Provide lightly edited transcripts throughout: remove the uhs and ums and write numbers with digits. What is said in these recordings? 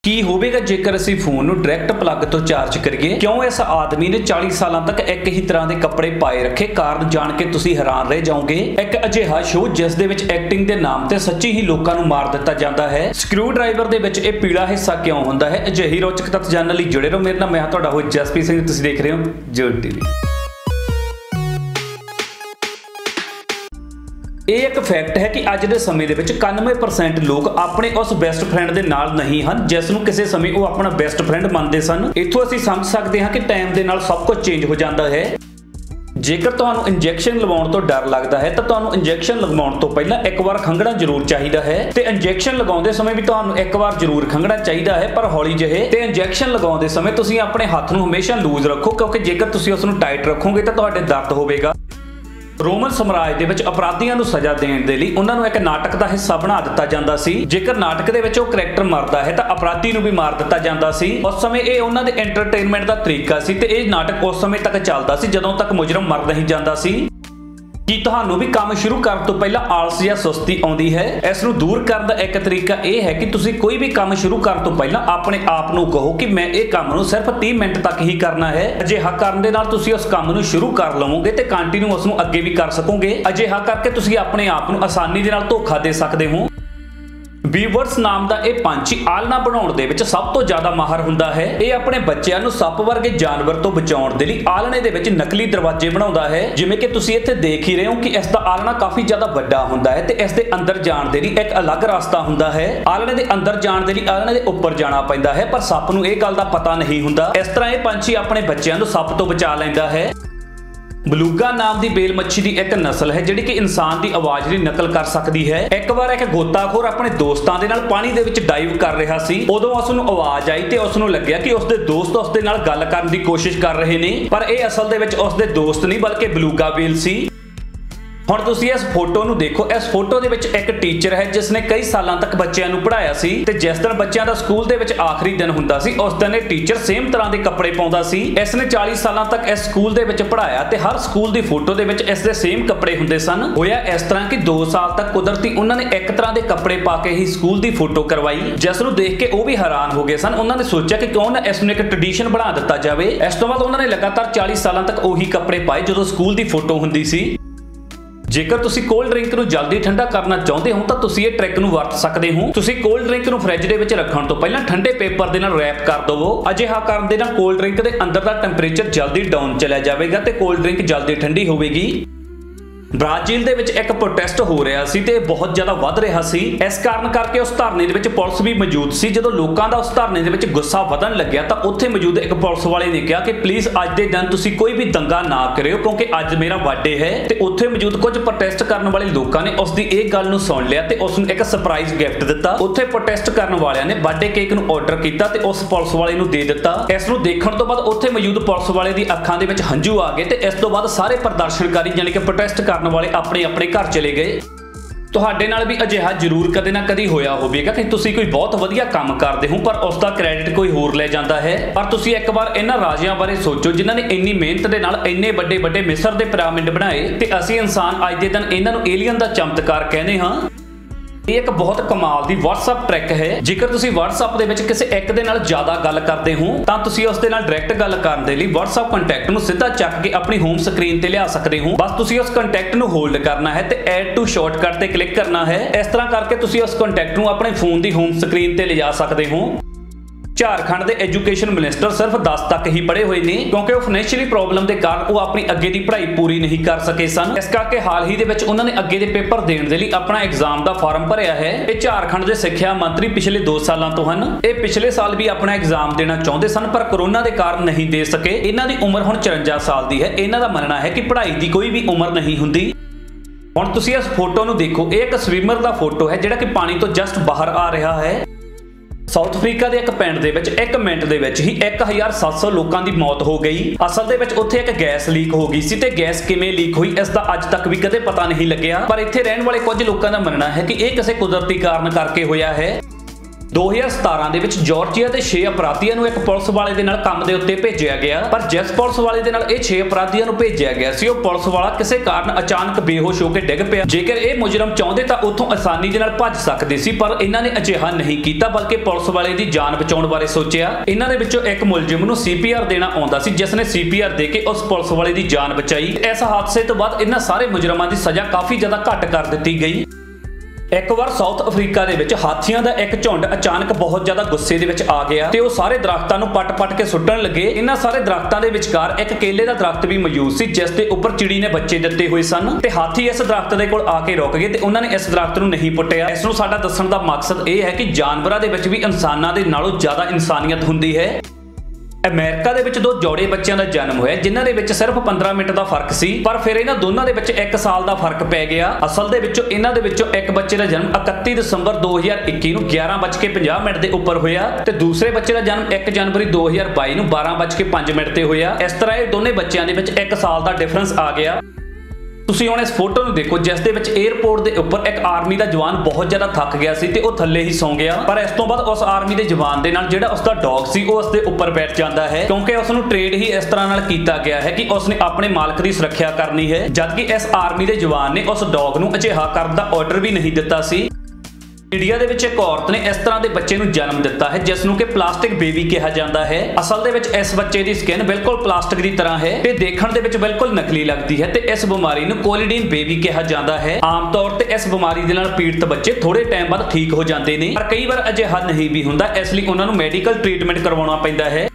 ਕੀ ਹੋਵੇਗਾ ਜੇਕਰ ਅਸੀਂ ਫੋਨ ਨੂੰ ਡਾਇਰੈਕਟ ਪਲੱਗ ਤੋਂ ਚਾਰਜ ਕਰੀਏ? ਕਿਉਂ ਇਸ ਆਦਮੀ ਨੇ 40 ਸਾਲਾਂ ਤੱਕ ਇੱਕ ਹੀ ਤਰ੍ਹਾਂ ਦੇ ਕੱਪੜੇ ਪਾਏ ਰੱਖੇ? ਕਾਰਨ ਜਾਣ ਕੇ ਤੁਸੀਂ ਹੈਰਾਨ ਰਹਿ ਜਾਓਗੇ। ਇੱਕ ਅਜਿਹਾ ਸ਼ੋਅ ਜਿਸ ਦੇ ਵਿੱਚ ਐਕਟਿੰਗ ਦੇ ਨਾਮ ਤੇ ਸੱਚੀ ਹੀ ਲੋਕਾਂ ਨੂੰ ਮਾਰ ਦਿੱਤਾ ਜਾਂਦਾ ਹੈ। ਸਕਰੂ ਡਰਾਈਵਰ ਦੇ ਵਿੱਚ ਇਹ ਪੀਲਾ ਹਿੱਸਾ ਕਿਉਂ ਹੁੰਦਾ ਹੈ? ਅਜਿਹੀ ਰੋਚਕ ਤੱਥ ਜਾਣਨ ਲਈ ਜੁੜੇ ਰਹੋ ਮੇਰੇ ਨਾਲ। ਮੈਂ ਤੁਹਾਡਾ ਹੋਸਟ ਜਸਪ੍ਰੀਤ ਸਿੰਘ, ਤੁਸੀਂ ਦੇਖ ਰਹੇ ਹੋ ਜੋਟ ਟੀਵੀ। ਇਹ ਇੱਕ ਫੈਕਟ ਹੈ ਕਿ ਅੱਜ ਦੇ ਸਮੇਂ ਦੇ ਵਿੱਚ 91% ਲੋਕ ਆਪਣੇ ਉਸ ਬੈਸਟ ਫਰੈਂਡ ਦੇ ਨਾਲ ਨਹੀਂ ਹਨ ਜਿਸ ਨੂੰ ਕਿਸੇ ਸਮੇਂ ਉਹ ਆਪਣਾ ਬੈਸਟ ਫਰੈਂਡ ਮੰਨਦੇ ਸਨ। ਇੱਥੋਂ ਅਸੀਂ ਸਮਝ ਸਕਦੇ ਹਾਂ ਕਿ ਟਾਈਮ ਦੇ ਨਾਲ ਸਭ ਕੁਝ ਚੇਂਜ ਹੋ ਜਾਂਦਾ ਹੈ। ਜੇਕਰ ਤੁਹਾਨੂੰ ਇੰਜੈਕਸ਼ਨ ਲਗਾਉਣ ਤੋਂ ਡਰ ਲੱਗਦਾ ਹੈ ਤਾਂ ਤੁਹਾਨੂੰ ਇੰਜੈਕਸ਼ਨ ਲਗਵਾਉਣ ਤੋਂ ਪਹਿਲਾਂ ਇੱਕ ਵਾਰ ਖੰਘਣਾ ਜ਼ਰੂਰ ਚਾਹੀਦਾ ਹੈ ਤੇ ਇੰਜੈਕਸ਼ਨ ਲਗਾਉਂਦੇ ਸਮੇਂ ਵੀ ਤੁਹਾਨੂੰ ਇੱਕ ਵਾਰ ਜ਼ਰੂਰ ਖੰਘਣਾ ਚਾਹੀਦਾ ਹੈ, ਪਰ ਹੌਲੀ ਜਿਹੇ। ਤੇ ਇੰਜੈਕਸ਼ਨ ਲਗਾਉਂਦੇ ਸਮੇਂ ਤੁਸੀਂ ਆਪਣੇ ਹੱਥ ਨੂੰ ਹਮੇਸ਼ਾ ਲੂਜ਼ ਰੱਖੋ, ਕਿਉਂਕਿ ਜੇਕਰ ਤੁਸੀਂ ਉਸ ਨੂੰ ਟਾਈਟ ਰੱਖੋਗੇ ਤਾਂ ਤੁਹਾਡੇ ਦਰਦ ਹੋਵੇਗਾ। ਰੋਮਨ ਸਾਮਰਾਜ ਦੇ ਵਿੱਚ ਅਪਰਾਧੀਆਂ ਨੂੰ ਸਜ਼ਾ ਦੇਣ ਦੇ ਲਈ ਉਹਨਾਂ ਨੂੰ ਇੱਕ ਨਾਟਕ ਦਾ ਹਿੱਸਾ ਬਣਾ ਦਿੱਤਾ ਜਾਂਦਾ ਸੀ। ਜੇਕਰ ਨਾਟਕ ਦੇ ਵਿੱਚ ਉਹ ਕਰੈਕਟਰ ਮਰਦਾ ਹੈ ਤਾਂ ਅਪਰਾਧੀ ਨੂੰ ਵੀ ਮਾਰ ਦਿੱਤਾ ਜਾਂਦਾ ਸੀ। ਉਸ ਸਮੇਂ ਇਹ ਉਹਨਾਂ ਦੇ ਐਂਟਰਟੇਨਮੈਂਟ ਦਾ ਤਰੀਕਾ ਸੀ ਤੇ ਇਹ ਨਾਟਕ ਉਸ ਸਮੇਂ ਤੱਕ ਚੱਲਦਾ ਸੀ ਜਦੋਂ ਤੱਕ ਮੁਜਰਮ ਮਰ ਨਹੀਂ ਜਾਂਦਾ ਸੀ। ਕੀ ਤੁਹਾਨੂੰ ਵੀ ਕੰਮ ਸ਼ੁਰੂ ਕਰਨ ਤੋਂ ਪਹਿਲਾਂ ਆਲਸ ਜਾਂ ਸੁਸਤੀ ਆਉਂਦੀ ਹੈ? ਇਸ ਨੂੰ ਦੂਰ ਕਰਨ ਦਾ ਇੱਕ ਤਰੀਕਾ ਇਹ ਹੈ ਕਿ ਤੁਸੀਂ ਕੋਈ ਵੀ ਕੰਮ ਸ਼ੁਰੂ ਕਰਨ ਤੋਂ ਪਹਿਲਾਂ ਆਪਣੇ ਆਪ ਨੂੰ ਕਹੋ ਕਿ ਮੈਂ ਇਹ ਕੰਮ ਨੂੰ ਸਿਰਫ 30 ਮਿੰਟ ਤੱਕ ਹੀ ਕਰਨਾ ਹੈ। ਅਜਿਹਾ ਕਰਨ ਦੇ ਨਾਲ ਤੁਸੀਂ ਉਸ ਕੰਮ ਨੂੰ ਸ਼ੁਰੂ ਕਰ ਲਵੋਗੇ ਤੇ ਕੰਟੀਨਿਊ ਉਸ ਨੂੰ ਅੱਗੇ ਵੀ ਕਰ ਸਕੋਗੇ। ਅਜਿਹਾ ਕਰਕੇ ਤੁਸੀਂ ਆਪਣੇ ਆਪ ਨੂੰ ਆਸਾਨੀ ਦੇ ਨਾਲ ਧੋਖਾ ਦੇ ਸਕਦੇ ਹੋ। ਬੀਵਰਸ ਨਾਮ ਦਾ ਇਹ ਪੰਛੀ ਆਲਣਾ ਬਣਾਉਣ ਦੇ ਵਿੱਚ ਸਭ ਤੋਂ ਜ਼ਿਆਦਾ ਮਾਹਰ ਹੁੰਦਾ ਹੈ। ਇਹ ਆਪਣੇ ਬੱਚਿਆਂ ਨੂੰ ਸੱਪ ਵਰਗੇ ਜਾਨਵਰ ਤੋਂ ਬਚਾਉਣ ਦੇ ਲਈ ਆਲਣੇ ਦੇ ਵਿੱਚ ਨਕਲੀ ਦਰਵਾਜ਼ੇ ਬਣਾਉਂਦਾ ਹੈ। ਜਿਵੇਂ ਕਿ ਤੁਸੀਂ ਇੱਥੇ ਦੇਖ ਹੀ ਰਹੇ ਹੋ ਕਿ ਇਸ ਦਾ ਆਲਣਾ ਕਾਫੀ ਜ਼ਿਆਦਾ ਵੱਡਾ ਹੁੰਦਾ ਹੈ ਤੇ ਇਸ ਦੇ ਅੰਦਰ ਜਾਣ ਦੇ ਲਈ ਇੱਕ ਅਲੱਗ ਰਸਤਾ ਹੁੰਦਾ ਹੈ। ਆਲਣੇ ਦੇ ਅੰਦਰ ਜਾਣ ਦੇ ਲਈ ਆਲਣੇ ਦੇ ਉੱਪਰ ਜਾਣਾ ਪੈਂਦਾ ਹੈ, ਪਰ ਸੱਪ ਨੂੰ ਇਹ ਗੱਲ ਦਾ ਪਤਾ ਨਹੀਂ ਹੁੰਦਾ। ਇਸ ਤਰ੍ਹਾਂ ਇਹ ਪੰਛੀ ਆਪਣੇ ਬੱਚਿਆਂ ਨੂੰ ਸੱਪ ਤੋਂ ਬਚਾ ਲੈਂਦਾ ਹੈ। ਬਲੂਗਾ ਨਾਮ ਦੀ ਬੇਲ ਮੱਛੀ ਦੀ ਇੱਕ ਨਸਲ ਹੈ ਜਿਹੜੀ ਕਿ ਇਨਸਾਨ ਦੀ ਆਵਾਜ਼ ਦੀ ਨਕਲ ਕਰ ਸਕਦੀ ਹੈ। ਇੱਕ ਵਾਰ ਇੱਕ ਗੋਤਾਖੋਰ ਆਪਣੇ ਦੋਸਤਾਂ ਦੇ ਨਾਲ ਪਾਣੀ ਦੇ ਵਿੱਚ ਡਾਈਵ ਕਰ ਰਿਹਾ ਸੀ। ਉਦੋਂ ਉਸ ਨੂੰ ਆਵਾਜ਼ ਆਈ ਤੇ ਉਸ ਨੂੰ ਲੱਗਿਆ ਕਿ ਉਸ ਦੇ ਦੋਸਤ ਉਸ ਦੇ ਨਾਲ ਗੱਲ ਕਰਨ ਦੀ ਕੋਸ਼ਿਸ਼ ਕਰ ਰਹੇ ਨੇ, ਪਰ ਇਹ ਅਸਲ ਦੇ ਵਿੱਚ ਉਸ ਦੇ ਦੋਸਤ ਨਹੀਂ ਬਲਕਿ ਬਲੂਗਾ ਬੇਲ ਸੀ। ਹੁਣ ਤੁਸੀਂ ਇਸ ਫੋਟੋ ਨੂੰ ਦੇਖੋ। ਇਸ ਫੋਟੋ ਦੇ ਵਿੱਚ ਇੱਕ ਟੀਚਰ ਹੈ ਜਿਸ ਨੇ ਕਈ ਸਾਲਾਂ ਤੱਕ ਬੱਚਿਆਂ ਨੂੰ ਪੜ੍ਹਾਇਆ ਸੀ ਤੇ ਜਿਸ ਦਿਨ ਬੱਚਿਆਂ ਦਾ ਸਕੂਲ ਦੇ ਵਿੱਚ ਆਖਰੀ ਦਿਨ ਹੁੰਦਾ ਸੀ ਉਸ ਦਿਨ ਇਹ ਟੀਚਰ ਸੇਮ ਤਰ੍ਹਾਂ ਦੇ ਕੱਪੜੇ ਪਾਉਂਦਾ ਸੀ। ਇਸ ਨੇ 40 ਸਾਲਾਂ ਤੱਕ ਇਸ ਸਕੂਲ ਦੇ ਵਿੱਚ ਪੜ੍ਹਾਇਆ ਤੇ ਹਰ ਸਕੂਲ ਦੀ ਫੋਟੋ ਦੇ ਵਿੱਚ ਇਸ ਦੇ ਸੇਮ ਕੱਪੜੇ ਹੁੰਦੇ ਸਨ। ਹੋਇਆ ਇਸ ਤਰ੍ਹਾਂ ਕਿ 2 ਸਾਲ ਤੱਕ ਕੁਦਰਤੀ ਉਹਨਾਂ ਨੇ ਇੱਕ ਤਰ੍ਹਾਂ ਦੇ ਕੱਪੜੇ ਪਾ ਕੇ ਹੀ ਸਕੂਲ ਦੀ ਫੋਟੋ ਕਰਵਾਈ, ਜਿਸ ਨੂੰ ਦੇਖ ਕੇ ਉਹ ਵੀ ਹੈਰਾਨ ਹੋ ਗਏ ਸਨ। ਉਹਨਾਂ ਨੇ ਸੋਚਿਆ ਕਿ ਕਿਉਂ ਨਾ ਇਸ ਨੂੰ ਇੱਕ ਟ੍ਰੈਡੀਸ਼ਨ ਬਣਾ ਦਿੱਤਾ ਜਾਵੇ। ਇਸ ਤੋਂ ਬਾਅਦ ਉਹਨਾਂ ਨੇ ਲਗਾਤਾਰ 40 ਸਾਲਾਂ ਤੱਕ ਉਹੀ ਕੱਪੜੇ ਪਾਏ ਜਦੋਂ ਸਕੂਲ ਦੀ ਫੋਟੋ ਹੁੰਦੀ ਸੀ। ਜੇਕਰ ਤੁਸੀਂ ਕੋਲਡ ਡਰਿੰਕ ਨੂੰ ਜਲਦੀ ਠੰਡਾ ਕਰਨਾ ਚਾਹੁੰਦੇ ਹੋ ਤਾਂ ਤੁਸੀਂ ਇਹ ਟ੍ਰਿਕ ਨੂੰ ਵਰਤ ਸਕਦੇ ਹੋ। ਤੁਸੀਂ ਕੋਲਡ ਡਰਿੰਕ ਨੂੰ ਫ੍ਰਿਜ ਦੇ ਵਿੱਚ ਰੱਖਣ ਤੋਂ ਪਹਿਲਾਂ ਠੰਡੇ ਪੇਪਰ ਦੇ ਨਾਲ ਰੈਪ ਕਰ ਦਿਵੋ। ਅਜਿਹਾ ਕਰਨ ਦੇ ਨਾਲ ਕੋਲਡ ਡਰਿੰਕ ਦੇ ਅੰਦਰ ਦਾ ਟੈਂਪਰੇਚਰ ਜਲਦੀ ਡਾਊਨ ਚਲਾ ਜਾਵੇਗਾ ਤੇ ਕੋਲਡ ਡਰਿੰਕ ਜਲਦੀ ਠੰਡੀ ਹੋਵੇਗੀ। ਬ੍ਰਾਜ਼ੀਲ ਦੇ ਵਿੱਚ ਇੱਕ ਪ੍ਰੋਟੈਸਟ ਹੋ ਰਿਹਾ ਸੀ ਤੇ ਬਹੁਤ ਜ਼ਿਆਦਾ ਵੱਧ ਰਿਹਾ ਸੀ। ਇਸ ਕਾਰਨ ਕਰਕੇ ਉਸ ਧਰਨੇ ਦੇ ਵਿੱਚ ਪੁਲਿਸ ਵੀ ਮੌਜੂਦ ਸੀ। ਜਦੋਂ ਲੋਕਾਂ ਦਾ ਉਸ ਧਰਨੇ ਦੇ ਵਿੱਚ ਗੁੱਸਾ ਵਧਣ ਲੱਗਿਆ ਤਾਂ ਉੱਥੇ ਮੌਜੂਦ ਇੱਕ ਪੁਲਿਸ ਵਾਲੇ ਨੇ ਕਿਹਾ ਕਿ ਪਲੀਜ਼ ਅੱਜ ਦੇ ਦਿਨ ਤੁਸੀਂ ਕੋਈ ਵੀ ਦੰਗਾ ਨਾ ਕਰਿਓ ਕਿਉਂਕਿ ਅੱਜ ਮੇਰਾ ਬਰਥਡੇ ਹੈ। ਤੇ ਉੱਥੇ ਮੌਜੂਦ ਕੁਝ ਪ੍ਰੋਟੈਸਟ ਕਰਨ ਵਾਲੇ ਲੋਕਾਂ ਨੇ ਉਸ ਦੀ ਇਹ ਗੱਲ ਨੂੰ ਸੁਣ ਲਿਆ ਤੇ ਉਸ ਨੂੰ ਇੱਕ ਸਰਪ੍ਰਾਈਜ਼ ਗਿਫਟ ਦਿੱਤਾ। ਉੱਥੇ ਪ੍ਰੋਟੈਸਟ ਕਰਨ ਵਾਲਿਆਂ ਨੇ ਬਰਥਡੇ ਕੇਕ ਨੂੰ ਆਰਡਰ ਕੀਤਾ ਤੇ ਉਸ ਪੁਲਿਸ ਵਾਲੇ ਨੂੰ ਦੇ ਦਿੱਤਾ। ਇਸ ਨੂੰ ਦੇਖਣ ਤੋਂ ਬਾਅਦ ਉੱਥੇ ਮੌਜੂਦ ਪੁਲਿਸ ਵਾਲੇ ਦੀ ਅੱਖਾਂ ਦੇ ਵਿੱਚ ਹੰਝੂ ਆ ਗਏ ਤੇ ਇਸ ਤੋਂ ਬਾਅਦ ਸਾਰੇ ਪ੍ਰਦਰਸ਼ਨਕਾਰੀ ਯਾਨੀ ਕਿ ਪ੍ਰੋਟੈਸਟ ਕਰਨ ਵਾਲੇ ਆਪਣੇ ਆਪਣੇ ਘਰ ਚਲੇ ਗਏ। ਤੁਹਾਡੇ ਨਾਲ ਵੀ ਅਜਿਹਾ ਜ਼ਰੂਰ ਕਦੇ ਨਾ ਕਦੀ ਹੋਇਆ ਹੋਵੇਗਾ ਕਿ ਤੁਸੀਂ ਕੋਈ ਬਹੁਤ ਵਧੀਆ ਕੰਮ ਕਰਦੇ ਹੋ ਪਰ ਉਸ ਦਾ ਕ੍ਰੈਡਿਟ ਕੋਈ ਹੋਰ ਲੈ ਜਾਂਦਾ ਹੈ। ਪਰ ਤੁਸੀਂ ਇੱਕ ਵਾਰ ਇਹਨਾਂ ਰਾਜਿਆਂ ਬਾਰੇ ਸੋਚੋ ਜਿਨ੍ਹਾਂ ਨੇ ਇੰਨੀ ਮਿਹਨਤ ਦੇ ਨਾਲ ਇੰਨੇ ਵੱਡੇ ਵੱਡੇ ਮਿਸਰ ਦੇ ਪਿਰਾਮਿਡ ਬਣਾਏ ਤੇ ਅਸੀਂ ਇਨਸਾਨ ਅੱਜ ਦੇ ਦਿਨ ਇਹਨਾਂ ਨੂੰ ਏਲੀਅਨ ਦਾ ਚਮਤਕਾਰ ਕਹਿੰਦੇ ਹਾਂ। ਇਹ ਇੱਕ ਬਹੁਤ ਕਮਾਲ ਦੀ WhatsApp ਟ੍ਰਿਕ ਹੈ। ਜੇਕਰ ਤੁਸੀਂ WhatsApp ਦੇ ਵਿੱਚ ਕਿਸੇ ਇੱਕ ਦੇ ਨਾਲ ਜ਼ਿਆਦਾ ਗੱਲ ਕਰਦੇ ਹੋ ਤਾਂ ਤੁਸੀਂ ਉਸ ਦੇ ਨਾਲ ਡਾਇਰੈਕਟ ਗੱਲ ਕਰਨ ਦੇ ਲਈ WhatsApp ਕੰਟੈਕਟ ਨੂੰ ਸਿੱਧਾ ਚੱਕ ਕੇ ਆਪਣੀ ਹੋਮ ਸਕਰੀਨ ਤੇ ਲਿਆ ਸਕਦੇ ਹੋ। ਬਸ ਤੁਸੀਂ ਉਸ ਕੰਟੈਕਟ ਨੂੰ ਹੋਲਡ ਕਰਨਾ ਹੈ ਤੇ ਐਡ ਟੂ ਸ਼ਾਰਟਕਟ ਤੇ ਕਲਿੱਕ ਕਰਨਾ ਹੈ। ਇਸ ਤਰ੍ਹਾਂ ਕਰਕੇ ਤੁਸੀਂ ਉਸ ਕੰਟੈਕਟ ਨੂੰ ਆਪਣੇ ਫੋਨ ਦੀ ਹੋਮ ਸਕਰੀਨ ਤੇ ਲਿਜਾ ਸਕਦੇ ਹੋ। ਝਾਰਖੰਡ ਦੇ ਐਜੂਕੇਸ਼ਨ ਮਿਨਿਸਟਰ ਸਿਰਫ 10 ਤੱਕ ਹੀ ਪੜ੍ਹੇ ਹੋਏ ਨੇ ਕਿਉਂਕਿ ਉਹ ਫਾਈਨੈਂਸ਼ੀਅਲੀ ਪ੍ਰੋਬਲਮ ਦੇ ਕਾਰਨ ਉਹ ਆਪਣੀ ਅੱਗੇ ਦੀ ਪੜ੍ਹਾਈ ਪੂਰੀ ਨਹੀਂ ਕਰ ਸਕੇ ਸਨ। ਇਸ ਕਰਕੇ ਹਾਲ ਹੀ ਦੇ ਵਿੱਚ ਉਹਨਾਂ ਨੇ ਅੱਗੇ ਦੇ ਪੇਪਰ ਦੇਣ ਦੇ ਲਈ ਆਪਣਾ ਐਗਜ਼ਾਮ ਦਾ ਫਾਰਮ ਭਰਿਆ ਹੈ। ਇਹ ਝਾਰਖੰਡ ਦੇ ਸਿੱਖਿਆ ਮੰਤਰੀ ਪਿਛਲੇ 2 ਸਾਲਾਂ ਤੋਂ ਹਨ। ਇਹ ਪਿਛਲੇ ਸਾਲ ਵੀ ਆਪਣਾ ਐਗਜ਼ਾਮ ਦੇਣਾ ਚਾਹੁੰਦੇ ਸਨ ਪਰ ਕੋਰੋਨਾ ਦੇ ਕਾਰਨ ਨਹੀਂ ਦੇ ਸਕੇ। ਇਹਨਾਂ ਦੀ ਉਮਰ ਹੁਣ 54 ਸਾਲ ਦੀ ਹੈ। ਇਹਨਾਂ ਦਾ ਮੰਨਣਾ ਹੈ ਕਿ ਪੜ੍ਹਾਈ ਦੀ ਕੋਈ ਵੀ ਉਮਰ ਨਹੀਂ ਹੁੰਦੀ। ਹੁਣ ਤੁਸੀਂ ਇਸ ਫੋਟੋ ਨੂੰ ਦੇਖੋ। ਇਹ ਇੱਕ ਸਵਿਮਰ ਦਾ ਫੋਟੋ ਹੈ ਜਿਹੜਾ ਕਿ ਪਾਣੀ ਤੋਂ ਜਸਟ ਬਾਹਰ ਆ ਰਿਹਾ ਹੈ। ਸਾਊਥ ਅਫਰੀਕਾ ਦੇ ਇੱਕ ਪਿੰਡ ਦੇ ਵਿੱਚ 1 ਮਿੰਟ ਦੇ ਵਿੱਚ ਹੀ 1700 ਲੋਕਾਂ ਦੀ ਮੌਤ ਹੋ ਗਈ। ਅਸਲ ਦੇ ਵਿੱਚ ਉੱਥੇ ਇੱਕ ਗੈਸ ਲੀਕ ਹੋ ਗਈ ਸੀ ਤੇ ਗੈਸ ਕਿਵੇਂ ਲੀਕ ਹੋਈ ਇਸ ਦਾ ਅੱਜ ਤੱਕ ਵੀ ਕਦੇ ਪਤਾ ਨਹੀਂ ਲੱਗਿਆ। ਪਰ ਇੱਥੇ ਰਹਿਣ ਵਾਲੇ ਕੁਝ ਲੋਕਾਂ ਦਾ ਮੰਨਣਾ ਹੈ ਕਿ ਇਹ ਕਿਸੇ ਕੁਦਰਤੀ ਕਾਰਨ ਕਰਕੇ ਹੋਇਆ ਹੈ। 2017 ਦੇ ਵਿੱਚ ਜਾਰਜੀਆ ਦੇ 6 ਅਪਰਾਧੀਆਂ ਨੂੰ ਇੱਕ ਪੁਲਿਸ ਵਾਲੇ ਦੇ ਨਾਲ ਕੰਮ ਦੇ ਉੱਤੇ ਭੇਜਿਆ ਗਿਆ, ਪਰ ਜਿਸ ਪੁਲਿਸ ਵਾਲੇ ਦੇ ਨਾਲ ਇਹ 6 ਅਪਰਾਧੀਆਂ ਨੂੰ ਭੇਜਿਆ ਗਿਆ ਸੀ ਉਹ ਪੁਲਿਸ ਵਾਲਾ ਕਿਸੇ ਕਾਰਨ ਅਚਾਨਕ ਬੇਹੋਸ਼ ਹੋ ਕੇ ਡਿੱਗ ਪਿਆ। ਜੇਕਰ ਇਹ ਮੁਜਰਮ ਚਾਹੁੰਦੇ ਤਾਂ ਉੱਥੋਂ ਆਸਾਨੀ ਦੇ ਨਾਲ ਭੱਜ ਸਕਦੇ ਸੀ, ਪਰ ਇਹਨਾਂ ਨੇ ਅਜਿਹਾ ਨਹੀਂ ਕੀਤਾ, ਬਲਕਿ ਪੁਲਿਸ ਵਾਲੇ ਦੀ ਜਾਨ ਬਚਾਉਣ ਬਾਰੇ ਸੋਚਿਆ। ਇਹਨਾਂ ਦੇ ਵਿੱਚੋਂ ਇੱਕ ਮੁਲਜ਼ਮ ਨੂੰ CPR ਦੇਣਾ ਆਉਂਦਾ ਸੀ, ਜਿਸ ਨੇ CPR ਦੇ ਕੇ ਉਸ ਪੁਲਿਸ ਵਾਲੇ ਦੀ ਜਾਨ ਬਚਾਈ। ਇਸ ਹਾਦਸੇ ਤੋਂ ਬਾਅਦ ਇਹਨਾਂ ਸਾਰੇ ਮੁਜਰਮਾਂ ਦੀ ਸਜ਼ਾ ਕਾਫੀ ਜ਼ਿਆਦਾ ਘੱਟ ਕਰ ਦਿੱਤੀ ਗਈ। ਇੱਕ ਵਾਰ ਸਾਊਥ ਅਫਰੀਕਾ ਦੇ ਵਿੱਚ ਹਾਥੀਆਂ ਦਾ ਇੱਕ ਝੁੰਡ ਅਚਾਨਕ ਬਹੁਤ ਜ਼ਿਆਦਾ ਗੁੱਸੇ ਦੇ ਵਿੱਚ ਆ ਗਿਆ ਤੇ ਉਹ ਸਾਰੇ ਦਰਖਤਾਂ ਨੂੰ ਪੱਟ-ਪੱਟ ਕੇ ਸੁੱਟਣ ਲੱਗੇ। ਇਹਨਾਂ ਸਾਰੇ ਦਰਖਤਾਂ ਦੇ ਵਿਚਕਾਰ ਇੱਕ ਕੇਲੇ ਦਾ ਦਰਖਤ ਵੀ ਮੌਜੂਦ ਸੀ, ਜਿਸ ਦੇ ਉੱਪਰ ਚਿੜੀ ਨੇ ਬੱਚੇ ਦਿੱਤੇ ਹੋਏ ਸਨ ਤੇ ਹਾਥੀ ਇਸ ਦਰਖਤ ਦੇ ਕੋਲ ਆ ਕੇ ਰੁਕ ਗਏ ਤੇ ਉਹਨਾਂ ਨੇ ਇਸ ਦਰਖਤ ਨੂੰ ਨਹੀਂ ਪੁੱਟਿਆ। ਇਸ ਨੂੰ ਸਾਡਾ ਦੱਸਣ ਦਾ ਮਕਸਦ ਇਹ ਹੈ ਕਿ ਜਾਨਵਰਾਂ ਦੇ ਵਿੱਚ ਵੀ ਇਨਸਾਨਾਂ ਦੇ ਨਾਲੋਂ ਜ਼ਿਆਦਾ ਇਨਸਾਨੀਅਤ ਹੁੰਦੀ ਹੈ। ਅਮਰੀਕਾ ਦੇ ਵਿੱਚ 2 ਜੋੜੇ ਬੱਚਿਆਂ ਦਾ ਜਨਮ ਹੋਇਆ, ਜਿਨ੍ਹਾਂ ਦੇ ਵਿੱਚ ਸਿਰਫ 15 ਮਿੰਟ ਦਾ ਫਰਕ ਸੀ, ਪਰ ਫਿਰ ਇਹਨਾਂ ਦੋਨਾਂ ਦੇ ਵਿੱਚ 1 ਸਾਲ ਦਾ ਫਰਕ ਪੈ ਗਿਆ। ਅਸਲ ਦੇ ਵਿੱਚੋਂ ਇਹਨਾਂ ਦੇ ਵਿੱਚੋਂ ਇੱਕ ਬੱਚੇ ਦਾ ਜਨਮ 31 ਦਸੰਬਰ 2021 ਨੂੰ 11:50 ਦੇ ਉੱਪਰ ਹੋਇਆ ਤੇ ਦੂਸਰੇ ਬੱਚੇ ਦਾ ਜਨਮ 1 ਜਨਵਰੀ 2022 ਨੂੰ 12:05 ਤੇ ਹੋਇਆ। ਇਸ ਤਰ੍ਹਾਂ ਇਹ ਦੋਨੇ ਬੱਚਿਆਂ ਦੇ ਵਿੱਚ 1 ਸਾਲ ਦਾ ਡਿਫਰੈਂਸ ਆ ਗਿਆ। ਤੁਸੀਂ ਹੁਣ ਇਸ ਫੋਟੋ ਨੂੰ ਦੇਖੋ, ਜਿਸ ਦੇ ਵਿੱਚ 에ਅਰਪੋਰਟ ਦੇ ਉੱਪਰ ਇੱਕ ਆਰਮੀ ਦਾ ਜਵਾਨ ਬਹੁਤ ਜ਼ਿਆਦਾ ਥੱਕ ਗਿਆ ਸੀ ਤੇ ਉਹ ਥੱਲੇ ਹੀ ਸੌਂ ਗਿਆ, ਪਰ ਇਸ ਤੋਂ ਬਾਅਦ ਉਸ ਆਰਮੀ ਦੇ ਜਵਾਨ ਦੇ ਨਾਲ ਜਿਹੜਾ ਉਸ ਦਾ ਡੌਗ ਸੀ ਉਹ ਉਸ ਦੇ ਉੱਪਰ ਬੈਠ ਜਾਂਦਾ ਹੈ, ਕਿਉਂਕਿ ਉਸ ਨੂੰ ਟ੍ਰੇਡ ਹੀ ਇਸ ਤਰ੍ਹਾਂ ਨਾਲ ਕੀਤਾ ਗਿਆ ਹੈ ਕਿ ਉਸ ਨੇ ਆਪਣੇ ਮਾਲਕ ਦੀ ਸੁਰੱਖਿਆ ਕਰਨੀ ਹੈ, ਜਦਕਿ ਇਸ ਆਰਮੀ ਦੇ ਜਵਾਨ ਨੇ ਉਸ ਡੌਗ ਨੂੰ ਅਜਿਹਾ ਕਰਨ ਦਾ ਆਰਡਰ ਵੀ ਨਹੀਂ ਦਿੱਤਾ ਸੀ। ਇੰਡੀਆ ਦੇ ਵਿੱਚ ਇੱਕ ਔਰਤ ਨੇ ਇਸ ਤਰ੍ਹਾਂ ਦੇ ਬੱਚੇ ਨੂੰ ਜਨਮ ਦਿੱਤਾ ਹੈ, ਜਿਸ ਨੂੰ ਕਿ ਪਲਾਸਟਿਕ ਬੇਬੀ ਕਿਹਾ ਜਾਂਦਾ ਹੈ। ਅਸਲ ਦੇ ਵਿੱਚ ਇਸ ਬੱਚੇ ਦੀ ਸਕਿਨ ਬਿਲਕੁਲ ਪਲਾਸਟਿਕ ਦੀ ਤਰ੍ਹਾਂ ਹੈ ਤੇ ਦੇਖਣ ਦੇ ਵਿੱਚ ਬਿਲਕੁਲ ਨਕਲੀ ਲੱਗਦੀ ਹੈ ਤੇ ਇਸ ਬਿਮਾਰੀ ਨੂੰ ਕੋਲੀਡੀਨ ਬੇਬੀ ਕਿਹਾ ਜਾਂਦਾ ਹੈ। ਆਮ ਤੌਰ ਤੇ ਇਸ ਬਿਮਾਰੀ ਦੇ ਨਾਲ ਪੀੜਤ ਬੱਚੇ ਥੋੜੇ ਟਾਈਮ ਬਾਅਦ ਠੀਕ ਹੋ ਜਾਂਦੇ ਨੇ, ਪਰ ਕਈ ਵਾਰ ਅਜਿਹਾ ਨਹੀਂ ਵੀ ਹੁੰਦਾ, ਇਸ ਲਈ ਉਹਨਾਂ ਨੂੰ ਮੈਡੀਕਲ ਟ੍ਰੀਟਮੈਂਟ ਕਰਵਾਉਣਾ ਪੈਂਦਾ ਹੈ।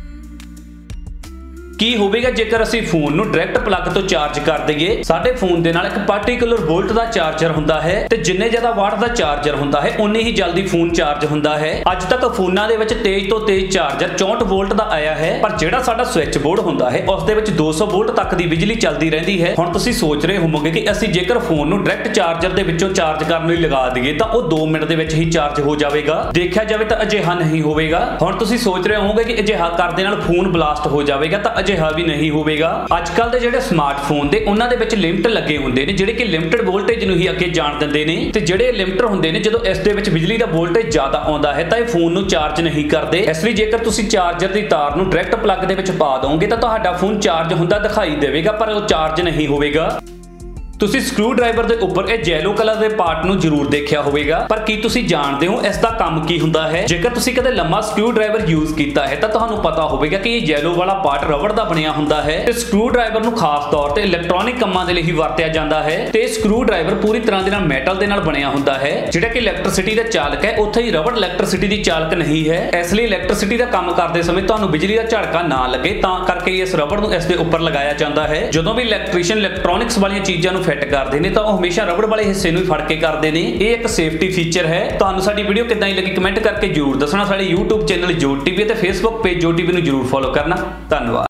ਕੀ ਹੋਵੇਗਾ ਜੇਕਰ ਅਸੀਂ ਫੋਨ ਨੂੰ ਡਾਇਰੈਕਟ ਪਲੱਗ ਤੋਂ ਚਾਰਜ ਕਰ ਦਈਏ? ਸਾਡੇ ਫੋਨ ਦੇ ਨਾਲ ਇੱਕ ਪਾਰਟਿਕੂਲਰ ਵੋਲਟ ਦਾ ਚਾਰਜਰ ਹੁੰਦਾ ਹੈ ਤੇ ਜਿੰਨੇ ਜ਼ਿਆਦਾ ਵਾਟ ਦਾ ਚਾਰਜਰ ਹੁੰਦਾ ਹੈ ਉਨੀ ਹੀ ਜਲਦੀ ਫੋਨ ਚਾਰਜ ਹੁੰਦਾ ਹੈ। ਅੱਜ ਤੱਕ ਫੋਨਾਂ ਦੇ ਵਿੱਚ ਤੇਜ਼ ਤੋਂ ਤੇਜ਼ ਚਾਰਜਰ 64 ਵੋਲਟ ਦਾ ਆਇਆ ਹੈ, ਪਰ ਜਿਹੜਾ ਸਾਡਾ ਸਵਿਚ ਬੋਰਡ ਹੁੰਦਾ ਹੈ ਉਸ ਦੇ ਵਿੱਚ 200 ਵੋਲਟ ਤੱਕ ਦੀ ਬਿਜਲੀ ਚੱਲਦੀ ਰਹਿੰਦੀ ਹੈ। ਹੁਣ ਤੁਸੀਂ ਸੋਚ ਰਹੇ ਹੋਵੋਗੇ ਕਿ ਅਸੀਂ ਜੇਕਰ ਫੋਨ ਨੂੰ ਡਾਇਰੈਕਟ ਚਾਰਜਰ ਦੇ ਵਿੱਚੋਂ ਚਾਰਜ ਕਰਨ ਲਈ ਲਗਾ ਦਈਏ ਤਾਂ ਉਹ 2 ਮਿੰਟ ਦੇ ਵਿੱਚ ਹੀ ਚਾਰਜ ਹੋ ਜਾਵੇਗਾ। ਦੇਖਿਆ ਜਾਵੇ ਤਾਂ ਅਜਿਹਾ ਨਹੀਂ ਹੋਵੇਗਾ। ਹੁਣ ਤੁਸੀਂ ਸੋਚ ਰਹੇ ਹੋਵੋਗੇ ਕਿ ਅਜਿਹਾ ਕਰਦੇ ਨਾਲ ਫੋਨ ਬਲਾਸਟ ਹੋ ਜਾਵੇਗਾ, ਤਾਂ ਅਜਿਹਾ ਵੀ ਨਹੀਂ ਹੋਵੇਗਾ। ਅੱਜ ਕੱਲ ਦੇ ਜਿਹੜੇ ਸਮਾਰਟਫੋਨ ਦੇ ਉਹਨਾਂ ਦੇ ਵਿੱਚ ਲਿਮਟ ਲੱਗੇ ਹੁੰਦੇ ਨੇ, ਜਿਹੜੇ ਕਿ ਲਿਮਟਡ ਵੋਲਟੇਜ ਨੂੰ ਹੀ ਅੱਗੇ ਜਾਣ ਦਿੰਦੇ ਨੇ ਤੇ ਜਿਹੜੇ ਲਿਮਟਰ ਹੁੰਦੇ ਨੇ, ਜਦੋਂ ਇਸ ਦੇ ਵਿੱਚ ਬਿਜਲੀ ਦਾ ਵੋਲਟੇਜ ਜ਼ਿਆਦਾ ਆਉਂਦਾ ਹੈ ਤਾਂ ਇਹ ਫੋਨ ਨੂੰ ਚਾਰਜ ਨਹੀਂ ਕਰਦੇ। ਇਸ ਲਈ ਜੇਕਰ ਤੁਸੀਂ ਚਾਰਜਰ ਦੀ ਤਾਰ ਨੂੰ ਡਾਇਰੈਕਟ ਪਲੱਗ ਦੇ ਵਿੱਚ ਪਾ ਦੋਗੇ ਤਾਂ ਤੁਹਾਡਾ ਫੋਨ ਚਾਰਜ ਹੁੰਦਾ ਦਿਖਾਈ ਦੇਵੇਗਾ, ਪਰ ਉਹ ਚਾਰਜ ਨਹੀਂ ਹੋਵੇਗਾ। ਤੁਸੀਂ ਸਕਰੂ ਡਰਾਈਵਰ ਦੇ ਉੱਪਰ ਇਹ ਯੈਲੋ ਕਲਰ ਦੇ ਪਾਰਟ ਨੂੰ ਜ਼ਰੂਰ ਦੇਖਿਆ ਹੋਵੇਗਾ, ਪਰ ਕੀ ਤੁਸੀਂ ਜਾਣਦੇ ਹੋ ਇਸ ਦਾ ਕੰਮ ਕੀ ਹੁੰਦਾ ਹੈ? ਜੇਕਰ ਤੁਸੀਂ ਕਦੇ ਲੰਮਾ ਸਕਰੂ ਡਰਾਈਵਰ ਯੂਜ਼ ਕੀਤਾ ਹੈ ਤਾਂ ਤੁਹਾਨੂੰ ਪਤਾ ਹੋਵੇਗਾ ਕਿ ਇਹ ਯੈਲੋ ਵਾਲਾ ਪਾਰਟ ਰਬੜ ਦਾ ਬਣਿਆ ਹੁੰਦਾ ਹੈ ਤੇ ਸਕਰੂ ਡਰਾਈਵਰ ਨੂੰ ਖਾਸ ਤੌਰ ਤੇ ਇਲੈਕਟ੍ਰੋਨਿਕ ਕੰਮਾਂ ਦੇ ਲਈ ਹੀ ਵਰਤਿਆ ਜਾਂਦਾ ਹੈ ਤੇ ਸਕਰੂ ਡਰਾਈਵਰ ਪੂਰੀ ਤਰ੍ਹਾਂ ਦੇ ਨਾਲ ਮੈਟਲ ਦੇ ਨਾਲ ਬਣਿਆ ਹੁੰਦਾ ਹੈ। ਜਿਹੜਾ ਕਿ ਇਲੈਕਟ੍ਰਿਸਿਟੀ ਦਾ ਚਾਲਕ ਹੈ, ਉੱਥੇ ਹੀ ਰਬੜ ਇਲੈਕਟ੍ਰਿਸਿਟੀ ਦੀ ਚਾਲਕ ਨਹੀਂ ਹੈ। ਇਸ ਲਈ ਇਲੈਕਟ੍ਰਿਸਿਟੀ ਦਾ ਕੰਮ ਕਰਦੇ ਸਮੇਂ ਤੁਹਾਨੂੰ ਬਿਜਲੀ ਦਾ ਝਟਕਾ ਨਾ ਲੱਗੇ, ਤਾਂ ਕਰਕੇ ਇਸ ਰਬੜ ਨੂੰ ਇਸ ਦੇ ਉੱਪਰ ਲਗਾਇਆ ਜਾਂਦਾ ਹੈ। ਜਦੋਂ ਵੀ ਇਲੈਕਟ੍ਰੀਸ਼ੀਅਨ ਇਲੈਕਟ੍ਰੋਨਿਕਸ ਵਾਲੀਆਂ ਚੀਜ਼ਾਂ ਨੂੰ ਫਿੱਟ ਕਰਦੇ ਨੇ ਤਾਂ ਉਹ ਹਮੇਸ਼ਾ ਰਬੜ ਵਾਲੇ ਹਿੱਸੇ ਨੂੰ ਹੀ ਫੜ ਕੇ ਕਰਦੇ ਨੇ। ਇਹ ਇੱਕ ਸੇਫਟੀ ਫੀਚਰ ਹੈ। ਤੁਹਾਨੂੰ ਸਾਡੀ ਵੀਡੀਓ ਕਿੱਦਾਂ ਲੱਗੀ ਕਮੈਂਟ ਕਰਕੇ ਜਰੂਰ ਦੱਸਣਾ। ਸਾਡੇ YouTube ਚੈਨਲ ਜੋਤ ਟੀਵੀ ਅਤੇ Facebook ਪੇਜ ਜੋਤ ਟੀਵੀ ਨੂੰ ਜਰੂਰ ਫੋਲੋ ਕਰਨਾ। ਧੰਨਵਾਦ।